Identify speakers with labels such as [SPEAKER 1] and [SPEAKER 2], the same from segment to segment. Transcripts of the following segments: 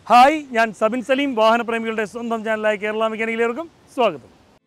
[SPEAKER 1] Hi, ഞാൻ സബിൻ സലീം. വാഹനപ്രേമികളുടെ സ്വന്തം ചാനലായ കേരള മെക്കാനിക്കിലേവർക്കും സ്വാഗതം.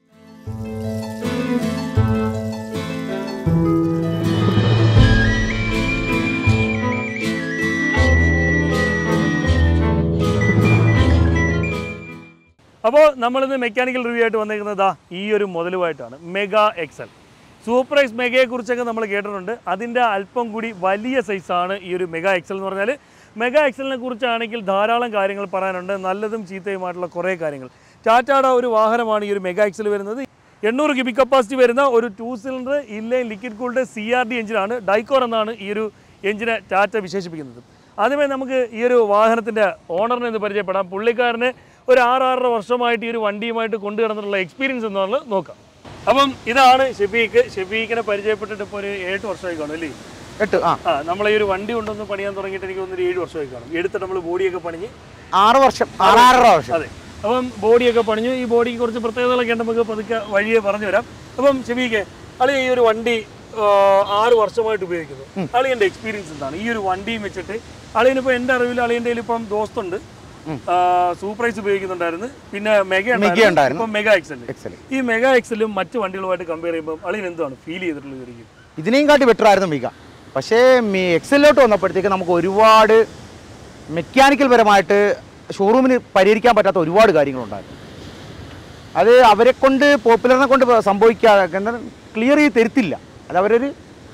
[SPEAKER 1] അപ്പോൾ നമ്മളിന്ന് മെക്കാനിക്കൽ റിവ്യൂ ആയിട്ട് വന്നിരിക്കുന്നത് ഈ ഒരു മുതലുമായിട്ടാണ്. മെഗാ എക്സൽ സൂപ്പർ എക്സ് മെഗയെക്കുറിച്ചൊക്കെ നമ്മൾ കേട്ടിട്ടുണ്ട്. അതിൻ്റെ അല്പം കൂടി വലിയ സൈസാണ് ഈ ഒരു മെഗാ എക്സൽ എന്ന് പറഞ്ഞാൽ. മെഗാ എക്സലിനെ കുറിച്ചാണെങ്കിൽ ധാരാളം കാര്യങ്ങൾ പറയാനുണ്ട്, നല്ലതും ചീത്തയുമായിട്ടുള്ള കുറേ കാര്യങ്ങൾ. ടാറ്റയുടെ ഒരു വാഹനമാണ് ഈ ഒരു മെഗാ എക്സൽ വരുന്നത്. 800 ക്യൂബിക് കപ്പാസിറ്റി വരുന്ന ഒരു 2 cylinder inline liquid cooled CRD എഞ്ചിനാണ്. ഡൈക്കോർ എന്നാണ് ഈ ഒരു എഞ്ചിനെ ടാറ്റ വിശേഷിപ്പിക്കുന്നത്. ആദ്യമേ നമുക്ക് ഈ ഒരു വാഹനത്തിൻ്റെ ഓണറിനെ ഒന്ന് പരിചയപ്പെടാം. പുള്ളിക്കാരന് ഒരു 6-6.5 വർഷമായിട്ട് ഈ ഒരു വണ്ടിയുമായിട്ട് കൊണ്ടു കിടന്നിട്ടുള്ള എക്സ്പീരിയൻസ് എന്നുള്ളത് നോക്കാം. അപ്പം ഇതാണ് ഷെഫീഖ്. ഷെഫീഖിനെ പരിചയപ്പെട്ടിട്ട് ഇപ്പോൾ ഒരു 7 വർഷമായി കാണും അല്ലേ?
[SPEAKER 2] 8.
[SPEAKER 1] നമ്മളെ ഈ ഒരു വണ്ടി കൊണ്ടൊന്ന് പണിയാൻ തുടങ്ങിയിട്ട് എനിക്ക് തോന്നുന്നു 7 വർഷമായി കാണും. എടുത്തിട്ട് നമ്മൾ ബോഡിയൊക്കെ പണിഞ്ഞ്
[SPEAKER 2] 6 വർഷം 6.5 വർഷം.
[SPEAKER 1] അതെ, അപ്പം ബോഡിയൊക്കെ പണിഞ്ഞു. ഈ ബോഡിക്ക് കുറച്ച് പ്രത്യേകതകളൊക്കെ ഉണ്ട്, നമുക്ക് പതുക്കെ വഴിയെ പറഞ്ഞു തരാം. അപ്പം ഷെഫീഖ്, അളി ഈ ഒരു വണ്ടി 6 വർഷമായിട്ട് ഉപയോഗിക്കുന്നു. അളിയൻ്റെ എക്സ്പീരിയൻസ് എന്താണ് ഈ ഒരു വണ്ടിയും വെച്ചിട്ട്? അളിയനിപ്പോൾ എൻ്റെ അറിവിൽ അളിയൻ്റെ ഇപ്പം ദോസ്തുണ്ട്, സൂപ്പർ എക്സ് ഉപയോഗിക്കുന്നുണ്ടായിരുന്നു, പിന്നെ മെഗ ഉണ്ടായിരുന്നു, ഇപ്പം മെഗാ എക്സൽ. ഈ മെഗാ എക്സലും മറ്റു വണ്ടികളുമായിട്ട് കമ്പയർ ചെയ്യുമ്പോൾ അളിയൻ എന്താണ് ഫീൽ ചെയ്തിട്ടുള്ളത്?
[SPEAKER 2] ഇതിനെയും കാട്ടി ബെറ്റർ ആയിരുന്നു മെഗ. പക്ഷേ എക്സലിലോട്ട് വന്നപ്പോഴത്തേക്ക് നമുക്ക് ഒരുപാട് മെക്കാനിക്കൽ പരമായിട്ട് ഷോറൂമിന് പരിഹരിക്കാൻ പറ്റാത്ത ഒരുപാട് കാര്യങ്ങളുണ്ടായിരുന്നു. അത് അവരെ കൊണ്ട് പോപ്പുലറിനെ കൊണ്ട് സംഭവിക്കാതെ ക്ലിയർ ചെയ്ത് തരുത്തില്ല. അത് അവരൊരു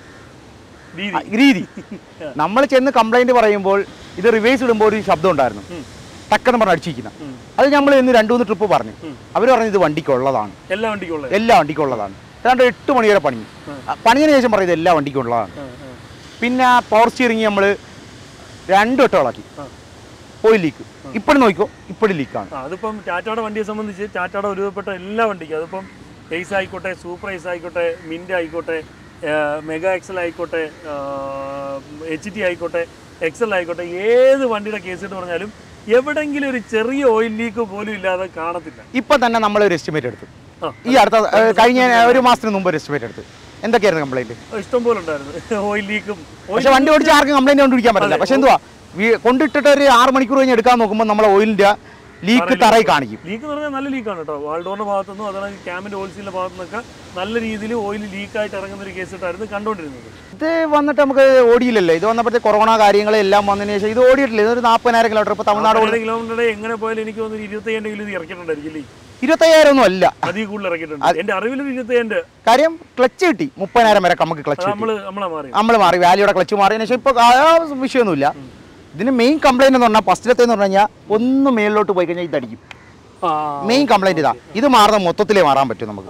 [SPEAKER 2] രീതി. നമ്മൾ ചെന്ന് കംപ്ലൈൻറ്റ് പറയുമ്പോൾ ഇത് റിവേഴ്സ് ഇടുമ്പോൾ ഒരു ശബ്ദം ഉണ്ടായിരുന്നു, ടക്കെന്ന് പറഞ്ഞ് അടിച്ചിരിക്കുന്ന. അത് നമ്മൾ ഇന്ന് 2-3 ട്രിപ്പ് പറഞ്ഞു. അവർ പറഞ്ഞു ഇത് വണ്ടിക്കുള്ളതാണ്, എല്ലാ വണ്ടിക്കുള്ളതാണ്. ഏതാണ്ട് 8 മണി വരെ പണിഞ്ഞതിന് ശേഷം പറയുന്നത് എല്ലാ വണ്ടിക്കുള്ളതാണ്. പിന്നെ പവർ സ്റ്റിയറിങ് നമ്മൾ 2 വട്ടം ഇളക്കി. ഓയിൽ ലീക്ക് ഇപ്പോഴും നോക്കിക്കോ, ഇപ്പോഴും ലീക്കാണ്.
[SPEAKER 1] അതിപ്പം ടാറ്റയുടെ വണ്ടിയെ സംബന്ധിച്ച് ടാറ്റയുടെ ഒരുവിധപ്പെട്ട എല്ലാ വണ്ടിക്കും, അതിപ്പം എയ്സ് ആയിക്കോട്ടെ, സൂപ്പർ എയ്സ് ആയിക്കോട്ടെ, മിൻറ്റ് ആയിക്കോട്ടെ, മെഗാ എക്സൽ ആയിക്കോട്ടെ, HT ആയിക്കോട്ടെ, എക്സൽ ആയിക്കോട്ടെ, ഏത് വണ്ടിയുടെ കേസ് എന്ന് പറഞ്ഞാലും എവിടെങ്കിലും ഒരു ചെറിയ ഓയിൽ ലീക്ക് പോലും ഇല്ലാതെ കാണത്തില്ല.
[SPEAKER 2] ഇപ്പം തന്നെ നമ്മളൊരു എസ്റ്റിമേറ്റ് എടുത്തു. ഈ അടുത്ത കഴിഞ്ഞ ഒരു മാസത്തിന് മുമ്പ് ഒരു എസ്റ്റിമേറ്റ് എടുത്തു. എന്തൊക്കെയായിരുന്നു കംപ്ലൈന്റ്?
[SPEAKER 1] ഇഷ്ടം പോലെ ഉണ്ടായിരുന്നു ഓയിൽ ലീക്കും.
[SPEAKER 2] പക്ഷെ വണ്ടി ഓടിച്ച് ആർക്കും കംപ്ലൈന്റ് കൊണ്ടിരിക്കാൻ പറ്റില്ല. പക്ഷെ എന്തുവാ, കൊണ്ടിട്ടിട്ട് ഒരു 6 മണിക്കൂർ കഴിഞ്ഞ് എടുക്കാൻ നോക്കുമ്പോൾ നമ്മളെ ഓയിലിന്റെ ലീക്ക് തറയി കാണിക്കും.
[SPEAKER 1] ലീക്ക് എന്ന് പറഞ്ഞാൽ നല്ല ലീക്കാണ് കേട്ടോ. വാൾഡോറിന്റെ ഭാഗത്തുനിന്നും അതാണ് ക്യാമിന്റെ ഓയിൽസിന്റെ ഭാഗത്തുനിന്നൊക്കെ നല്ല രീതിയിൽ ഓയിൽ ലീക്കായിട്ട് ഇറങ്ങുന്ന ഒരു കേസിട്ടായിരുന്നു കണ്ടുകൊണ്ടിരുന്നത്.
[SPEAKER 2] ഇത് വന്നിട്ട് നമുക്ക് ഓടിയില്ലല്ലോ. ഇത് വന്നപ്പോഴത്തെ കൊറോണ കാര്യങ്ങളെല്ലാം വന്നതിന് ശേഷം ഇത് ഓടിയിട്ടില്ല. ഇതൊരു 40,000 കിലോമീറ്റർ. ഇപ്പോൾ തമിഴ്നാട്
[SPEAKER 1] കിലോമീറ്റർ എങ്ങനെ പോയാലും എനിക്ക് തോന്നുന്നു 25,000 ഇത് ഇറക്കിയിട്ടുണ്ടായിരിക്കും.
[SPEAKER 2] 25,000 ഒന്നും അല്ല,
[SPEAKER 1] അതിൽ കൂടുതൽ ഇറക്കിയിട്ടുണ്ട്. എന്റെ അറിവിൽ 25,000 കാര്യം.
[SPEAKER 2] ക്ലച്ച് കിട്ടി 30,000 വരെ നമുക്ക് ക്ലച്ച്. നമ്മൾ മാറി വാലിയുടെ ക്ലച്ച് മാറിയതിനു ശേഷം ഇപ്പോൾ വിഷയമൊന്നുമില്ല. ഇതിന് മെയിൻ കംപ്ലൈന്റ് എന്ന് പറഞ്ഞാൽ ഫസ്റ്റിലത്തേന്ന് പറഞ്ഞു കഴിഞ്ഞാൽ ഒന്ന് മേളിലോട്ട് പോയി കഴിഞ്ഞാൽ ഇതടിക്കും. മെയിൻ കംപ്ലൈന്റ് ഇതാ. ഇത് മാറുന്ന മൊത്തത്തിലേ മാറാൻ പറ്റും നമുക്ക്.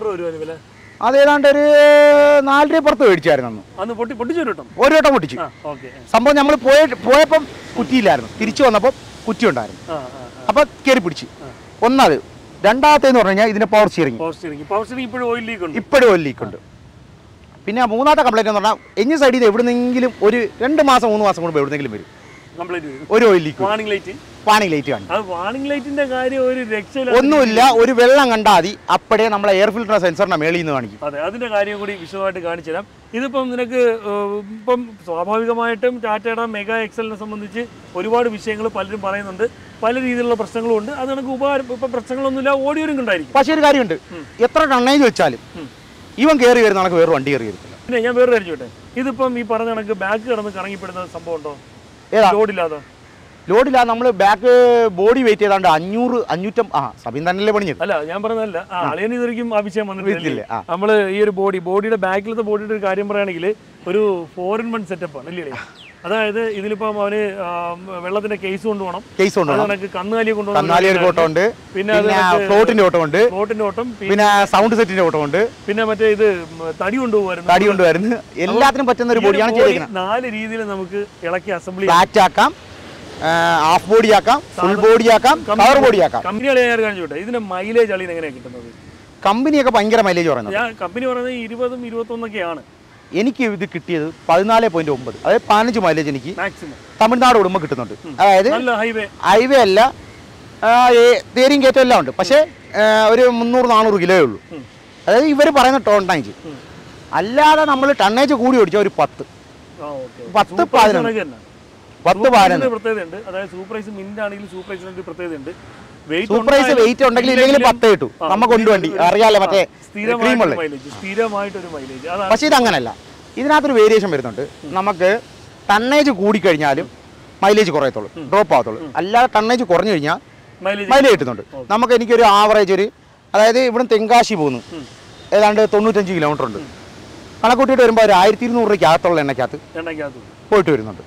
[SPEAKER 2] അത് ഏതാണ്ട് ഒരു 4 രൂപ പുറത്ത് മേടിച്ചായിരുന്നു. ഒരു വട്ടം പൊട്ടിച്ചു. സംഭവം നമ്മൾ പോയപ്പം കുറ്റിയില്ലായിരുന്നു, തിരിച്ചു വന്നപ്പോൾ കുറ്റി ഉണ്ടായിരുന്നു. അപ്പൊ കയറി പിടിച്ചു. ഒന്നത്. രണ്ടാമത്തേന്ന് പറഞ്ഞു കഴിഞ്ഞാൽ ഇതിന്റെ പവർ സ്റ്റിയറിംഗ് ഇപ്പോഴും ഓയിൽ ലീക്ക് ഉണ്ട്. പിന്നെ മൂന്നാമത്തെ കംപ്ലൈന്റ് എന്ന് പറഞ്ഞാൽ എഞ്ചിൻ സൈഡിൽ നിന്ന് എവിടുന്നെങ്കിലും ഒരു 2 മാസം 3 മാസം കൂടുമ്പോൾ എവിടെന്നെങ്കിലും വരും ഒരു ഓയിൽ ലീക്ക്. വാണിംഗ് ലൈറ്റ് കാണും. ഒന്നുമില്ല, ഒരു വെള്ളം കണ്ടാൽ മതി, അപ്പോഴേ നമ്മളെ എയർ ഫിൽറ്റർ സെൻസറിന്റെ മേളിൽ നിന്ന് കാണിക്കും.
[SPEAKER 1] അതെ, അതിന്റെ കാര്യം കൂടി വിശദമായിട്ട് കാണിച്ചു തരാം. ഇതിപ്പം നിനക്ക് ഇപ്പം സ്വാഭാവികമായിട്ടും ടാറ്റയുടെ മെഗാ എക്സലിനെ സംബന്ധിച്ച് ഒരുപാട് വിഷയങ്ങൾ പലരും പറയുന്നുണ്ട്, പല രീതിയിലുള്ള പ്രശ്നങ്ങളും ഉണ്ട്. അത് നമുക്ക് ഇപ്പം പ്രശ്നങ്ങളൊന്നുമില്ല, ഓടിയോരും ഉണ്ടായിരിക്കും.
[SPEAKER 2] പക്ഷേ ഒരു കാര്യമുണ്ട്, എത്ര ടണ്ണേജ് വെച്ചാലും ഇവൻ കയറി വരുന്ന കണക്ക് വേറെ വണ്ടി കയറി വരത്തില്ല.
[SPEAKER 1] പിന്നെ ഞാൻ വേറെ കാര്യം ചോട്ടെ, ഇതിപ്പം ഈ പറഞ്ഞ കണക്ക് ബാക്ക് കിടന്ന് കറങ്ങിപ്പെടുന്ന സംഭവം ഉണ്ടോ?
[SPEAKER 2] ലോഡില്ലാതെ നമ്മൾ ബാക്ക് ബോഡി വെയിറ്റ് ചെയ്താണ്ട് 500 സബീൻ തന്നെയല്ലേ പണിഞ്ഞത്?
[SPEAKER 1] അല്ല, ഞാൻ പറഞ്ഞതല്ല. അളിയന് ഇതൊരിക്കും ആ വിഷയം വന്നിട്ടില്ല. നമ്മള് ഈ ഒരു ബോഡിയുടെ ബാക്കിലത്തെ ബോഡിയുടെ ഒരു കാര്യം പറയുകയാണെങ്കിൽ ഒരു 4-in-1 സെറ്റപ്പ് ആണ് അല്ലേ? അതായത് ഇതിലിപ്പം അവന് വെള്ളത്തിന്റെ കേസ് കൊണ്ടുപോകണം, കന്നുകാലിയെ കൊണ്ടുപോകണം, പിന്നെ
[SPEAKER 2] ഫ്ലോട്ടിന്റെ
[SPEAKER 1] ഓട്ടം,
[SPEAKER 2] പിന്നെ സൗണ്ട് സെറ്റിന്റെ ഓട്ടം ഉണ്ട്,
[SPEAKER 1] പിന്നെ മറ്റേ ഇത് തടി കൊണ്ടുപോകുമായിരുന്നു.
[SPEAKER 2] എല്ലാത്തിനും പറ്റുന്ന ഒരു ബോഡിയാണ് ചെയ്തിരിക്കുന്നത്.
[SPEAKER 1] 4 രീതിയിൽ നമുക്ക് ഇളക്കി അസംബ്ലി
[SPEAKER 2] ആക്കാം, ഹാഫ് ബോഡി ആക്കാം, ഫുൾ ബോഡി ആക്കാം, കവർ ബോഡി ആക്കാം.
[SPEAKER 1] കമ്പനികളെ കാണിച്ചോട്ടെ, ഇതിന്റെ മൈലേജ് അളിയിൽ എങ്ങനെയാണ് കിട്ടുന്നത്?
[SPEAKER 2] കമ്പനിയൊക്കെ ഭയങ്കര മൈലേജ് പറയുന്നത്.
[SPEAKER 1] കമ്പനി പറയുന്നത് 20-21
[SPEAKER 2] എനിക്ക് ഇത് കിട്ടിയത് 14.9, അതായത് 15 മൈലേജ് എനിക്ക് തമിഴ്നാട് ഓടുമ്പോൾ കിട്ടുന്നുണ്ട്. അതായത് ഹൈവേ അല്ല, തേരിയും കയറ്റം എല്ലാം ഉണ്ട്. പക്ഷേ ഒരു 300-400 കിലോയേ ഉള്ളൂ. അതായത് ഇവർ പറയുന്ന ടണ്ണേജ്. അല്ലാതെ നമ്മൾ ടണ്ണേജ് കൂടി ഓടിച്ചാൽ ഒരു 10-11. 10-15
[SPEAKER 1] പ്രത്യേകതയുണ്ട്. അതായത് സൂപ്പർപ്രൈസ് മിന്റ് ആണെങ്കിൽ സൂപ്പർപ്രൈസിന് പ്രത്യേകതയുണ്ട്.
[SPEAKER 2] സൂപ്പർപ്രൈസ് വെയിറ്റ് ഉണ്ടെങ്കിൽ ഇല്ലെങ്കിൽ 10 കിട്ടും. നമുക്ക് കൊണ്ടുവണ്ടി അറിയാലോ മറ്റേ
[SPEAKER 1] സ്ഥിരമായിട്ടൊരു മൈലേജ്.
[SPEAKER 2] പക്ഷേ ഇത് അങ്ങനല്ല. ഇതിനകത്തൊരു വേരിയേഷൻ വരുന്നുണ്ട്. നമുക്ക് ടണ്ണേജ് കൂടിക്കഴിഞ്ഞാലും മൈലേജ് കുറയത്തുള്ളൂ, ഡ്രോപ്പ് ആകത്തുള്ളൂ. അല്ലാതെ ടണ്ണേജ് കുറഞ്ഞു കഴിഞ്ഞാൽ മൈലേജ് കിട്ടുന്നുണ്ട്. നമുക്ക് എനിക്കൊരു ആവറേജ് അതായത് ഇവിടെ തെങ്കാശി പോകുന്നു ഏതാണ്ട് 95 കിലോമീറ്റർ ഉണ്ട്. കണക്കൂട്ടിയിട്ട് വരുമ്പോൾ ഒരു 1200 രൂപയ്ക്കകത്തുള്ള എണ്ണയ്ക്കകത്ത് പോയിട്ട് വരുന്നുണ്ട്.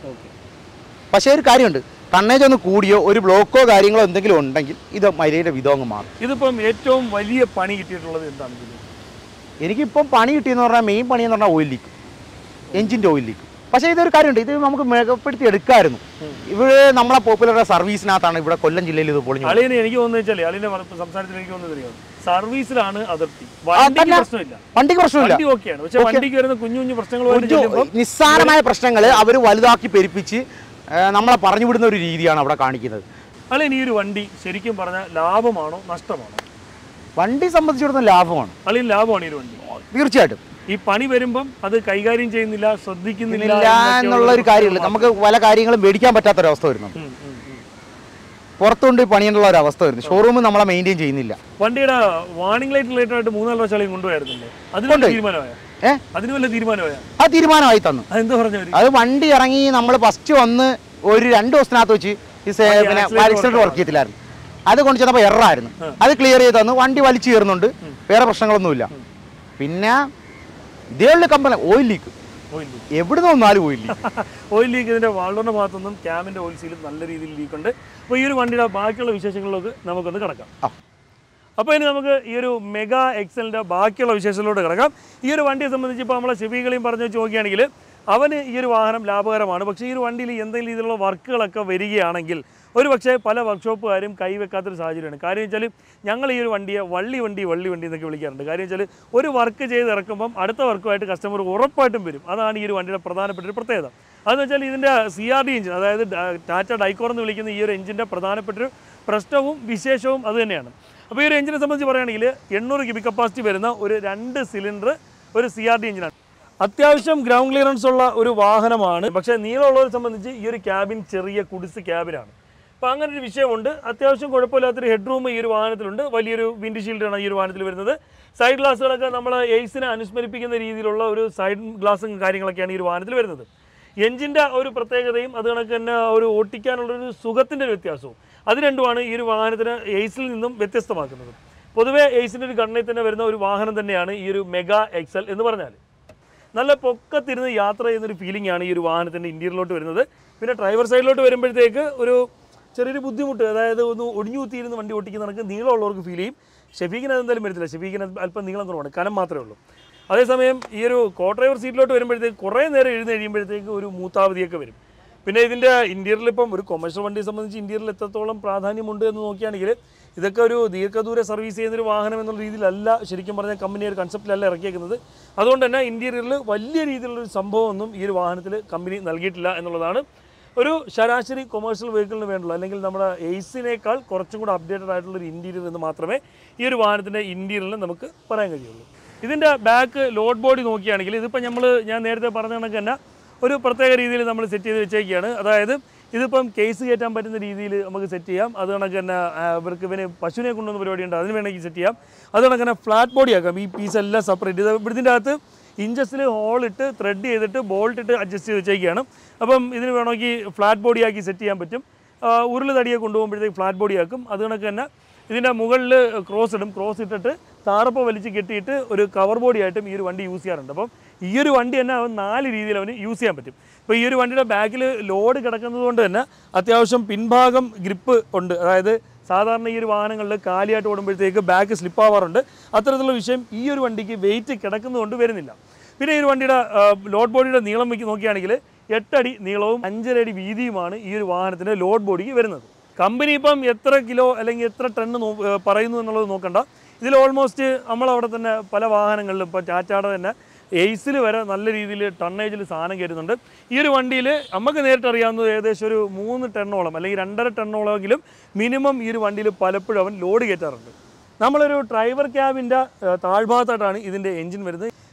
[SPEAKER 2] പക്ഷേ ഒരു കാര്യമുണ്ട്, ടണ്ണേജ് ഒന്ന് കൂടിയോ ഒരു ബ്ലോക്കോ കാര്യങ്ങളോ എന്തെങ്കിലും ഉണ്ടെങ്കിൽ ഇത് മൈലേജിന്റെ വിധം മാറും.
[SPEAKER 1] ഇതിപ്പം ഏറ്റവും വലിയ പണി കിട്ടിയിട്ടുള്ളത് എന്താണ്?
[SPEAKER 2] എനിക്കിപ്പം പണി കിട്ടിയെന്ന് പറഞ്ഞാൽ മെയിൻ പണിയെന്ന് പറഞ്ഞാൽ ഓയിൽ ലീക്ക്, എഞ്ചിൻ്റെ ഓയിൽ ലീക്ക്. പക്ഷേ ഇതൊരു കാര്യമുണ്ട്, ഇത് നമുക്ക് മികപ്പെടുത്തി എടുക്കാമായിരുന്നു. ഇവിടെ നമ്മളെ പോപ്പുലർ സർവീസിനകത്താണ് ഇവിടെ കൊല്ലം ജില്ലയിൽ ഇത് പൊളിഞ്ഞു.
[SPEAKER 1] അളിയന് എനിക്ക് തോന്നുന്നത് അളിന്റെ സംസാരത്തിൽ എനിക്ക് തോന്നുന്നത് സർവീസിലാണ് അതിർത്തി. വണ്ടിക്ക്
[SPEAKER 2] പ്രശ്നമില്ല,
[SPEAKER 1] പക്ഷേ വണ്ടിക്ക് വരുന്ന കുഞ്ഞു കുഞ്ഞു പ്രശ്നങ്ങൾ,
[SPEAKER 2] നിസ്സാരമായ പ്രശ്നങ്ങൾ അവർ വലുതാക്കി പെരുപ്പിച്ച് നമ്മളെ പറഞ്ഞു വിടുന്ന ഒരു രീതിയാണ് അവിടെ കാണിക്കുന്നത്.
[SPEAKER 1] അളിയൻ ഈ ഒരു വണ്ടി ശരിക്കും പറഞ്ഞാൽ ലാഭമാണോ നഷ്ടമാണോ?
[SPEAKER 2] വണ്ടി സംബന്ധിച്ചിടത്തോളം ലാഭമാണ്.
[SPEAKER 1] അളിയൻ ലാഭമാണ് ഈ ഒരു വണ്ടി
[SPEAKER 2] തീർച്ചയായിട്ടും.
[SPEAKER 1] ഈ പണി വരുമ്പം അത് കൈകാര്യം ചെയ്യുന്നില്ല, ശ്രദ്ധിക്കുന്നില്ല
[SPEAKER 2] എന്നുള്ള ഒരു കാര്യമില്ല. നമുക്ക് പല കാര്യങ്ങളും മേടിക്കാൻ പറ്റാത്തൊരവസ്ഥ വരുന്നുണ്ട്. പുറത്തുകൊണ്ട് പണിയുള്ള ഒരു അവസ്ഥ വരുന്നു. ഷോറൂം നമ്മളെ മെയിൻറ്റെയിൻ ചെയ്യുന്നില്ല.
[SPEAKER 1] വണ്ടിയുടെ വാർണിംഗ് ലൈറ്റ് റിലേറ്റഡ് ആയിട്ട് 3-4 വർഷം കൊണ്ടുപോയായിരുന്നില്ലേ? അതിനുള്ള തീരുമാനമായ അതിന് വല്ല തീരുമാനമായ
[SPEAKER 2] ആ തീരുമാനമായി തന്നു.
[SPEAKER 1] അതെന്താ പറഞ്ഞു? അത്
[SPEAKER 2] വണ്ടി ഇറങ്ങി നമ്മൾ ഫസ്റ്റ് വന്ന് ഒരു 2 ദിവസത്തിനകത്ത് വെച്ച് പിന്നെ ആക്സിഡന്റ് വർക്ക് ചെയ്തില്ലായിരുന്നു. അത് കൊണ്ട് ചെന്നപ്പോൾ എററായിരുന്നു. അത് ക്ലിയർ ചെയ്ത് തന്നു. വണ്ടി വലിച്ചു കയറുന്നുണ്ട്, വേറെ പ്രശ്നങ്ങളൊന്നുമില്ല. പിന്നെ ഇതേയുള്ള കമ്പനി ഓയിൽ ലീക്ക് എവിടെ നിന്ന് വന്നാലും ഓയിൽ ലീക്ക്.
[SPEAKER 1] ഓയിൽ ലീക്ക് ഇതിന്റെ വാൾഡറിന്റെ ഭാഗത്തുനിന്നും ക്യാമിന്റെ ഓയിൽ സീലും നല്ല രീതിയിൽ ലീക്ക് ഉണ്ട്. അപ്പോൾ ഈ ഒരു വണ്ടിയുടെ ബാക്കിയുള്ള വിശേഷങ്ങളിലൊക്കെ നമുക്കൊന്ന് കിടക്കാം. അപ്പോൾ ഇനി നമുക്ക് ഈ ഒരു മെഗാ എക്സലിൻ്റെ ബാക്കിയുള്ള വിശേഷങ്ങളിലോട്ട് കിടക്കാം. ഈ ഒരു വണ്ടിയെ സംബന്ധിച്ച് ഇപ്പോൾ നമ്മളെ ഷെഫീകളെയും പറഞ്ഞു വെച്ച് നോക്കുകയാണെങ്കിൽ അവന് ഈ ഒരു വാഹനം ലാഭകരമാണ്. പക്ഷേ ഈ ഒരു വണ്ടിയിൽ എന്തെങ്കിലും രീതിയിലുള്ള വർക്കുകളൊക്കെ വരികയാണെങ്കിൽ ഒരു പക്ഷേ പല വർക്ക്ഷോപ്പുകാരും കൈവെക്കാത്തൊരു സാഹചര്യമാണ്. കാര്യം വെച്ചാൽ ഞങ്ങൾ ഈ ഒരു വണ്ടിയെ വള്ളി വണ്ടി എന്നൊക്കെ വിളിക്കാറുണ്ട്. കാര്യം വെച്ചാൽ ഒരു വർക്ക് ചെയ്ത് ഇറക്കുമ്പം അടുത്ത വർക്കുമായിട്ട് കസ്റ്റമർ ഉറപ്പായിട്ടും വരും. അതാണ് ഈ ഒരു വണ്ടിയുടെ പ്രധാനപ്പെട്ട ഒരു പ്രത്യേകത. അതെന്ന് വെച്ചാൽ ഇതിൻ്റെ CRD എഞ്ചിൻ, അതായത് ടാറ്റ ഡൈക്കോർ എന്ന് വിളിക്കുന്ന ഈ ഒരു എഞ്ചിൻ്റെ പ്രധാനപ്പെട്ടൊരു പ്രശ്നവും വിശേഷവും അതുതന്നെയാണ്. അപ്പോൾ ഈ ഒരു എഞ്ചിനെ സംബന്ധിച്ച് പറയുകയാണെങ്കിൽ 800 ക്യൂബിക് കപ്പാസിറ്റി വരുന്ന ഒരു 2 സിലിണ്ടർ ഒരു CRD എഞ്ചിനാണ്. അത്യാവശ്യം ഗ്രൗണ്ട് ക്ലിയറൻസ് ഉള്ള ഒരു വാഹനമാണ്. പക്ഷേ നീളമുള്ളവരെ സംബന്ധിച്ച് ഈ ഒരു ക്യാബിൻ ചെറിയ കുടിസ് ക്യാബിനാണ്. അപ്പോൾ അങ്ങനെ ഒരു വിഷയമുണ്ട്. അത്യാവശ്യം കുഴപ്പമില്ലാത്തൊരു ഹെഡ് റൂം ഈ ഒരു വാഹനത്തിലുണ്ട്. വലിയൊരു വിൻഡ് ഷീൽഡാണ് ഈ ഒരു വാഹനത്തിൽ വരുന്നത്. സൈഡ് ഗ്ലാസ്സുകളൊക്കെ നമ്മൾ എയ്സിനെ അനുസ്മരിപ്പിക്കുന്ന രീതിയിലുള്ള ഒരു സൈഡ് ഗ്ലാസും കാര്യങ്ങളൊക്കെയാണ് ഈ ഒരു വാഹനത്തിൽ വരുന്നത്. എഞ്ചിൻ്റെ ഒരു പ്രത്യേകതയും അത് കണക്ക് തന്നെ ഒരു ഓട്ടിക്കാനുള്ളൊരു സുഖത്തിൻ്റെ ഒരു വ്യത്യാസവും അത് രണ്ടുമാണ് ഈ ഒരു വാഹനത്തിന് എയ്സിൽ നിന്നും വ്യത്യസ്തമാക്കുന്നത്. പൊതുവേ എയ്സിൻ്റെ ഒരു ഘടനയിൽ തന്നെ വരുന്ന ഒരു വാഹനം തന്നെയാണ് ഈ ഒരു മെഗാ എക്സൽ എന്ന് പറഞ്ഞാൽ. നല്ല പൊക്കത്തിരുന്ന് യാത്ര ചെയ്യുന്നൊരു ഫീലിംഗ് ആണ് ഈ ഒരു വാഹനത്തിൻ്റെ ഇൻറ്റീരിയറിലോട്ട് വരുന്നത്. പിന്നെ ഡ്രൈവർ സൈഡിലോട്ട് വരുമ്പോഴത്തേക്ക് ഒരു ചെറിയൊരു ബുദ്ധിമുട്ട്, അതായത് ഒന്ന് ഒടിഞ്ഞു കുത്തിയിരുന്ന് വണ്ടി ഓട്ടിക്കുന്ന കണക്ക് നീളമുള്ളവർക്ക് ഫീൽ ചെയ്യും. ഷെഫീഖിന് അതെന്തായാലും വരത്തില്ല. ഷെഫീഖിന് അല്പം നീളം കുറവാണ്, കനം മാത്രമേ ഉള്ളൂ. അതേസമയം ഈ ഒരു കോ ഡ്രൈവർ സീറ്റിലോട്ട് വരുമ്പോഴത്തേക്ക് കുറേ നേരം എഴുന്ന് കഴിയുമ്പോഴത്തേക്ക് ഒരു മൂത്താവധിയൊക്കെ വരും. പിന്നെ ഇതിൻ്റെ ഇൻറ്റീരിയറിൽ ഇപ്പം ഒരു കൊമേഴ്ഷ്യൽ വണ്ടിയെ സംബന്ധിച്ച് ഇൻറ്റീരിയറിൽ എത്രത്തോളം പ്രാധാന്യമുണ്ട് എന്ന് നോക്കുകയാണെങ്കിൽ ഇതൊക്കെ ഒരു ദീർഘദൂര സർവീസ് ചെയ്യുന്നൊരു വാഹനം എന്നുള്ള രീതിയിലല്ല ശരിക്കും പറഞ്ഞാൽ കമ്പനി ഒരു കൺസെപ്റ്റിലല്ല ഇറക്കിയേക്കുന്നത്. അതുകൊണ്ട് തന്നെ ഇൻറ്റീരിയറിൽ വലിയ രീതിയിലുള്ളൊരു സംഭവമൊന്നും ഈ ഒരു വാഹനത്തിൽ കമ്പനി നൽകിയിട്ടില്ല എന്നുള്ളതാണ്. ഒരു ശരാശരി കൊമേഴ്ഷ്യൽ വെഹിക്കിളിന് വേണ്ടുള്ളൂ, അല്ലെങ്കിൽ നമ്മുടെ എയ്സിനേക്കാൾ കുറച്ചും കൂടെ അപ്ഡേറ്റഡ് ആയിട്ടുള്ളൊരു ഇൻറ്റീരിയർ എന്ന് മാത്രമേ ഈ ഒരു വാഹനത്തിൻ്റെ ഇൻറ്റീരിയറിൽ നമുക്ക് പറയാൻ കഴിയുള്ളൂ. ഇതിൻ്റെ ബാക്ക് ലോഡ് ബോഡി നോക്കുകയാണെങ്കിൽ ഇതിപ്പോൾ ഞാൻ നേരത്തെ പറഞ്ഞ കണക്ക് തന്നെ ഒരു പ്രത്യേക രീതിയിൽ നമ്മൾ സെറ്റ് ചെയ്ത് വെച്ചേക്കുകയാണ്. അതായത് ഇതിപ്പം കേസ് കയറ്റാൻ പറ്റുന്ന രീതിയിൽ നമുക്ക് സെറ്റ് ചെയ്യാം. അത് കണക്ക് തന്നെ ഇവർക്ക് പശുവിനെ കൊണ്ടുവന്ന പരിപാടിയുണ്ട്, അതിന് വേണമെങ്കിൽ സെറ്റ് ചെയ്യാം. അത് കണക്ക് തന്നെ ഫ്ലാറ്റ് ബോഡി ആക്കാം. ഈ പീസ് എല്ലാം സെപ്പറേറ്റ് ഇത് ഇതിൻ്റെ അകത്ത് ഇഞ്ചസിൽ ഹോളിട്ട് ത്രെഡ് ചെയ്തിട്ട് ബോൾട്ട് ഇട്ട് അഡ്ജസ്റ്റ് ചെയ്ത് വെച്ചേക്കുകയാണ്. അപ്പം ഇതിന് വേണമെങ്കിൽ ഫ്ലാറ്റ് ബോഡി ആക്കി സെറ്റ് ചെയ്യാൻ പറ്റും. ഉരുള് തടിയെ കൊണ്ടുപോകുമ്പോഴത്തേക്ക് ഫ്ലാറ്റ് ബോഡി ആക്കും. അത് കണക്ക് തന്നെ ഇതിൻ്റെ മുകളിൽ ക്രോസ് ഇടും. ക്രോസ് ഇട്ടിട്ട് താറപ്പ് വലിച്ച് കെട്ടിയിട്ട് ഒരു കവർ ബോഡി ആയിട്ടും ഈ ഒരു വണ്ടി യൂസ് ചെയ്യാറുണ്ട്. അപ്പം ഈ ഒരു വണ്ടി തന്നെ അവൻ 4 രീതിയിൽ അവന് യൂസ് ചെയ്യാൻ പറ്റും. ഇപ്പോൾ ഈ ഒരു വണ്ടിയുടെ ബാക്കിൽ ലോഡ് കിടക്കുന്നത് കൊണ്ട് തന്നെ അത്യാവശ്യം പിൻഭാഗം ഗ്രിപ്പ് ഉണ്ട്. അതായത് സാധാരണ ഈ ഒരു വാഹനങ്ങളിൽ കാലിയായിട്ട് ഓടുമ്പോഴത്തേക്ക് ബാക്ക് സ്ലിപ്പ് ആവാറുണ്ട്. അത്തരത്തിലുള്ള വിഷയം ഈ ഒരു വണ്ടിക്ക് വെയിറ്റ് കിടക്കുന്നതുകൊണ്ട് വരുന്നില്ല. പിന്നെ ഈ ഒരു വണ്ടിയുടെ ലോഡ് ബോഡിയുടെ നീളം നോക്കുകയാണെങ്കിൽ 8 അടി നീളവും 5.5 അടി വീതിയുമാണ് ഈ ഒരു വാഹനത്തിൻ്റെ ലോഡ് ബോഡിക്ക് വരുന്നത്. കമ്പനി ഇപ്പം എത്ര കിലോ അല്ലെങ്കിൽ എത്ര ടണ്ണ് പറയുന്നു എന്നുള്ളത് നോക്കണ്ട. ഇതിൽ ഓൾമോസ്റ്റ് നമ്മളവിടെ തന്നെ പല വാഹനങ്ങളിലും ഇപ്പോൾ ടാറ്റയുടെ തന്നെ എയ്സിൽ വരെ നല്ല രീതിയിൽ ടണ്ണേജിൽ സാധനം കയറ്റുന്നുണ്ട്. ഈ ഒരു വണ്ടിയിൽ നമുക്ക് നേരിട്ട് അറിയാവുന്നത് ഏകദേശം ഒരു 3 ടണ്ണോളം അല്ലെങ്കിൽ 2.5 ടണ്ണോളമെങ്കിലും മിനിമം ഈ ഒരു വണ്ടിയിൽ പലപ്പോഴും അവൻ ലോഡ് കയറ്റാറുണ്ട്. നമ്മളൊരു ഡ്രൈവർ ക്യാബിൻ്റെ താഴ്ഭാഗത്തായിട്ടാണ് ഇതിൻ്റെ എഞ്ചിൻ വരുന്നത്.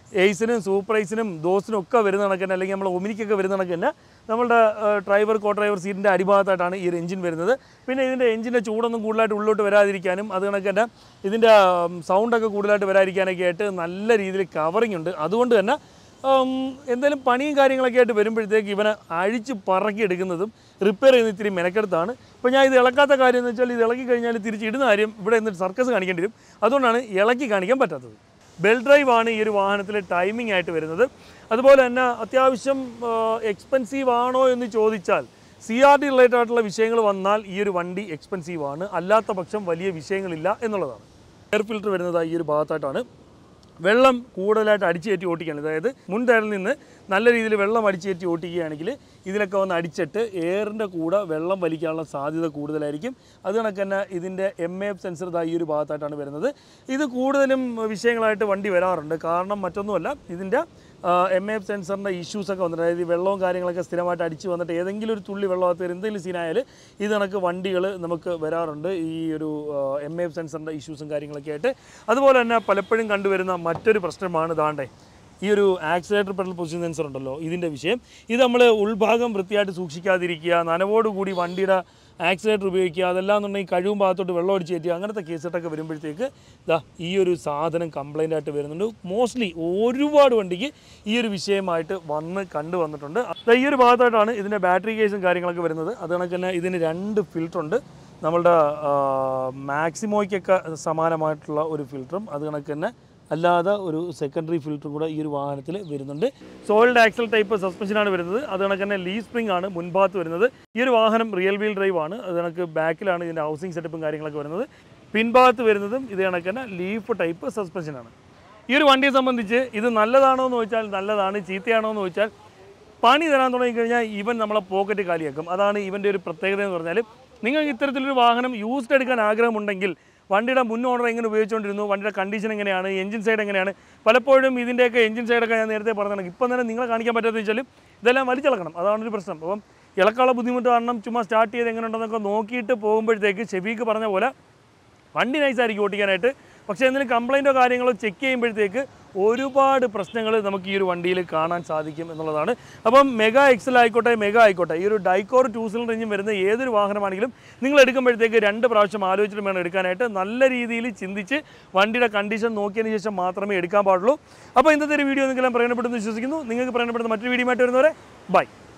[SPEAKER 1] എയ്സിനും സൂപ്പർ എയ്സിനും ദോസിനും ഒക്കെ വരുന്ന കണക്ക് തന്നെ, അല്ലെങ്കിൽ നമ്മൾ ഒമിനിക്കൊക്കെ വരുന്ന കണക്ക് തന്നെ നമ്മളുടെ ഡ്രൈവർ കോ ഡ്രൈവർ സീറ്റിൻ്റെ അടിഭാഗത്തായിട്ടാണ് ഈ ഒരു എഞ്ചിൻ വരുന്നത്. പിന്നെ ഇതിൻ്റെ എഞ്ചിൻ്റെ ചൂടൊന്നും കൂടുതലായിട്ട് ഉള്ളിലോട്ട് വരാതിരിക്കാനും അത് കണക്ക് തന്നെ ഇതിൻ്റെ സൗണ്ടൊക്കെ കൂടുതലായിട്ട് വരാതിരിക്കാനൊക്കെ ആയിട്ട് നല്ല രീതിയിൽ കവറിങ് ഉണ്ട്. അതുകൊണ്ട് തന്നെ എന്തെങ്കിലും പണിയും കാര്യങ്ങളൊക്കെ ആയിട്ട് വരുമ്പോഴത്തേക്ക് ഇവനെ അഴിച്ച് പറക്കി എടുക്കുന്നതും റിപ്പയർ ചെയ്യുന്ന ഇത്തിരി മെനക്കെടുത്താണ്. ഇപ്പോൾ ഞാൻ ഇത് ഇളക്കാത്ത കാര്യം എന്ന് വെച്ചാൽ ഇത് ഇളക്കി കഴിഞ്ഞാൽ തിരിച്ചിടുന്ന കാര്യം ഇവിടെ എന്നിട്ട് സർക്കസ് കാണിക്കേണ്ടി വരും. അതുകൊണ്ടാണ് ഇളക്കി കാണിക്കാൻ പറ്റാത്തത്. ബെൽറ്റ് ഡ്രൈവ് ആണ് ഈ ഒരു വാഹനത്തിൽ ടൈമിംഗ് ആയിട്ട് വരുന്നത്. അതുപോലെ തന്നെ അത്യാവശ്യം എക്സ്പെൻസീവ് ആണോ എന്ന് ചോദിച്ചാൽ CRD റിലേറ്റഡ് ആയിട്ടുള്ള വിഷയങ്ങൾ വന്നാൽ ഈ ഒരു വണ്ടി എക്സ്പെൻസീവ് ആണ്, അല്ലാത്ത പക്ഷം വലിയ വിഷയങ്ങളില്ല എന്നുള്ളതാണ്. എയർ ഫിൽറ്റർ വരുന്നത് ഈ ഒരു ഭാഗത്തായിട്ടാണ്. വെള്ളം കൂടുതലായിട്ട് അടിച്ചേറ്റി ഓട്ടിക്കുകയാണ്, അതായത് മുൻ ടയറിൽ നിന്ന് നല്ല രീതിയിൽ വെള്ളം അടിച്ചേറ്റി ഓട്ടിക്കുകയാണെങ്കിൽ ഇതിലൊക്കെ വന്ന് അടിച്ചിട്ട് എയറിൻ്റെ കൂടെ വെള്ളം വലിക്കാനുള്ള സാധ്യത കൂടുതലായിരിക്കും. അത് കണക്ക് തന്നെ ഇതിൻ്റെ MAF സെൻസർ ഈ ഒരു ഭാഗത്തായിട്ടാണ് വരുന്നത്. ഇത് കൂടുതലും വിഷയങ്ങളായിട്ട് വണ്ടി വരാറുണ്ട്. കാരണം മറ്റൊന്നുമല്ല, ഇതിൻ്റെ MAF സെൻസറിൻ്റെ ഇഷ്യൂസൊക്കെ വന്നിട്ട്, അതായത് വെള്ളവും കാര്യങ്ങളൊക്കെ സ്ഥിരമായിട്ട് അടിച്ച് വന്നിട്ട് ഏതെങ്കിലും ഒരു തുള്ളി വെള്ളമകത്ത് എന്തെങ്കിലും സീനായാൽ ഇത് കണക്ക് വണ്ടികൾ നമുക്ക് വരാറുണ്ട്, ഈ ഒരു MAF സെൻസറിൻ്റെ ഇഷ്യൂസും കാര്യങ്ങളൊക്കെ ആയിട്ട്. അതുപോലെ തന്നെ പലപ്പോഴും കണ്ടുവരുന്ന മറ്റൊരു പ്രശ്നമാണ് ദാണ്ടേ ഈ ഒരു ആക്സിലേറ്റർ പെഡൽ പൊസിഷൻ സെൻസർ ഉണ്ടല്ലോ, ഇതിൻ്റെ വിഷയം. ഇത് നമ്മൾ ഉൾഭാഗം വൃത്തിയായിട്ട് സൂക്ഷിക്കാതിരിക്കുക, നനവോടുകൂടി വണ്ടിയുടെ ആക്സിലേറ്റർ ഉപയോഗിക്കുക, അതെല്ലാം എന്നുണ്ടെങ്കിൽ കഴിവും ഭാഗത്തോട്ട് വെള്ളം അടിച്ച് കയറ്റുക, അങ്ങനത്തെ കേസൊക്കെ വരുമ്പോഴത്തേക്ക് ഇതാ ഈ ഒരു സാധനം കംപ്ലൈൻ്റ് ആയിട്ട് വരുന്നുണ്ട്. മോസ്റ്റ്ലി ഒരുപാട് വണ്ടിക്ക് ഈ ഒരു വിഷയമായിട്ട് കണ്ടുവന്നിട്ടുണ്ട്. ഈ ഒരു ഭാഗത്തായിട്ടാണ് ഇതിൻ്റെ ബാറ്ററി കേസും കാര്യങ്ങളൊക്കെ വരുന്നത്. അത് കണക്ക് തന്നെ ഇതിന് 2 ഫിൽറ്ററുണ്ട്. നമ്മളുടെ മാക്സിമോയ്ക്കൊക്കെ സമാനമായിട്ടുള്ള ഒരു ഫിൽറ്ററും അത് കണക്ക് തന്നെ അല്ലാതെ ഒരു സെക്കൻഡറി ഫിൽറ്ററും കൂടെ ഈ ഒരു വാഹനത്തിൽ വരുന്നുണ്ട്. സോളിഡ് ആക്സൽ ടൈപ്പ് സസ്പെൻഷനാണ് വരുന്നത്. അത് കണക്ക് തന്നെ ലീ സ്പ്രിംഗ് ആണ് മുൻഭാഗത്ത് വരുന്നത്. ഈ ഒരു വാഹനം റിയൽ വീൽ ഡ്രൈവ് ആണ്. അത് കണക്ക് ബാക്കിലാണ് ഇതിൻ്റെ ഹൗസിംഗ് സെറ്റപ്പും കാര്യങ്ങളൊക്കെ വരുന്നത്. പിൻഭാഗത്ത് വരുന്നതും ഇത് കണക്ക് തന്നെ ലീഫ് ടൈപ്പ് സസ്പെൻഷനാണ്. ഈ ഒരു വണ്ടിയെ സംബന്ധിച്ച് ഇത് നല്ലതാണോ എന്ന് ചോദിച്ചാൽ നല്ലതാണ്, ചീത്തയാണോ എന്ന് ചോദിച്ചാൽ പണി തരാൻ തുടങ്ങിക്കഴിഞ്ഞാൽ ഇവൻ നമ്മളെ പോക്കറ്റ് കാലിയാക്കും. അതാണ് ഇവൻ്റെ ഒരു പ്രത്യേകത എന്ന് പറഞ്ഞാൽ, നിങ്ങൾക്ക് ഇത്തരത്തിലൊരു വാഹനം യൂസ്ഡ് എടുക്കാൻ ആഗ്രഹമുണ്ടെങ്കിൽ വണ്ടിയുടെ മുൻ ഓണർ എങ്ങനെ ഉപയോഗിച്ചുകൊണ്ടിരുന്നു, വണ്ടിയുടെ കണ്ടീഷൻ എങ്ങനെയാണ്, എഞ്ചിൻ സൈഡ് എങ്ങനെയാണ്, പലപ്പോഴും ഇതിൻ്റെയൊക്കെ എഞ്ചിൻ സൈഡൊക്കെ ഞാൻ നേരത്തെ പറഞ്ഞതാണ്. ഇപ്പം തന്നെ നിങ്ങളെ കാണിക്കാൻ പറ്റാത്തതെന്ന് വെച്ചാൽ ഇതെല്ലാം വലിച്ചിളക്കണം, അതാണൊരു പ്രശ്നം. അപ്പം ഇളക്കാനുള്ള ബുദ്ധിമുട്ട് കാരണം ചുമ്മാ സ്റ്റാർട്ട് ചെയ്ത് എങ്ങനെ ഉണ്ടെന്നൊക്കെ നോക്കിയിട്ട് പോകുമ്പോഴത്തേക്ക് ഷെഫീക്ക് പറഞ്ഞ പോലെ വണ്ടി നൈസായിരിക്കും ഓട്ടിക്കാനായിട്ട്. പക്ഷേ എന്തെങ്കിലും കംപ്ലൈൻറ്റോ കാര്യങ്ങളോ ചെക്ക് ചെയ്യുമ്പോഴത്തേക്ക് ഒരുപാട് പ്രശ്നങ്ങൾ നമുക്ക് ഈ ഒരു വണ്ടിയിൽ കാണാൻ സാധിക്കും എന്നുള്ളതാണ്. അപ്പം മെഗാ എക്സൽ ആയിക്കോട്ടെ, മെഗാ ആയിക്കോട്ടെ, ഈ ഒരു ഡൈക്കോർ 2 സിലിണ്ടർ എഞ്ചിൻ വരുന്ന ഏതൊരു വാഹനമാണെങ്കിലും നിങ്ങൾ എടുക്കുമ്പോഴത്തേക്ക് 2 പ്രാവശ്യം ആലോചിച്ചിട്ട് വേണം എടുക്കാനായിട്ട്. നല്ല രീതിയിൽ ചിന്തിച്ച് വണ്ടിയുടെ കണ്ടീഷൻ നോക്കിയതിന് ശേഷം മാത്രമേ എടുക്കാൻ പാടുള്ളൂ. അപ്പോൾ ഇന്നത്തെ ഒരു വീഡിയോ നിങ്ങൾക്കെല്ലാം പ്രയോജനപ്പെടുമെന്ന് വിശ്വസിക്കുന്നു. നിങ്ങൾക്ക് പ്രയോജനപ്പെടുന്ന മറ്റൊരു വീഡിയോ ആയിട്ട് വരുന്നവരെ ബൈ.